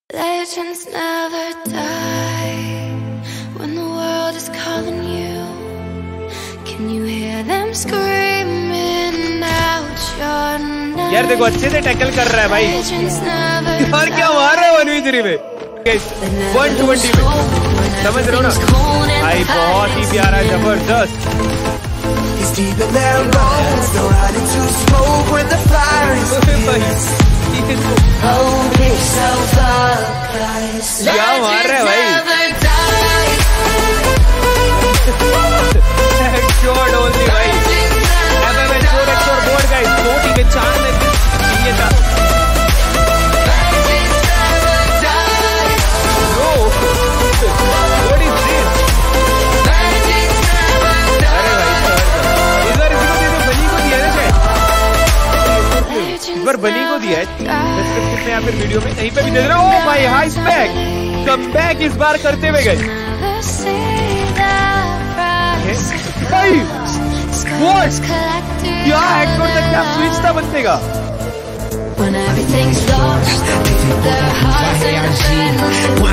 Legends never die when the world is calling you. Can you hear them screaming out your name? यार देखो अच्छे से tackle कर रहा है भाई. यार क्या मार रहा है 1v3 में 120 में, समझ रहे हो ना भाई? बहुत ही प्यारा, जबरदस्त. क्या मार रहा है भाई? Headshot only भाई. X4 board guys, 40 में 4 में ये था. No, what is this? अरे भाई इस बार इसको बनी को दिया है शायद. इस बार बनी को दिया है. डिस्क्रिप्शन में या फिर वीडियो में कहीं पे भी दे रहा हूँ. भाई हाई स्पेक कमबैक इस बार करते हुए गए भाई. What? क्या हेडशॉट तक क्या स्विच था बनने का. When everything's lost, their hearts in the